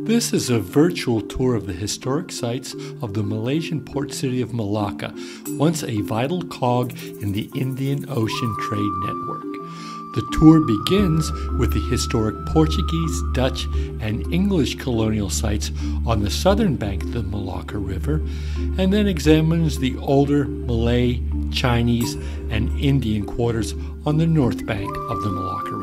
This is a virtual tour of the historic sites of the Malaysian port city of Melaka, once a vital cog in the Indian Ocean trade network. The tour begins with the historic Portuguese, Dutch, and English colonial sites on the southern bank of the Melaka River, and then examines the older Malay, Chinese, and Indian quarters on the north bank of the Melaka River.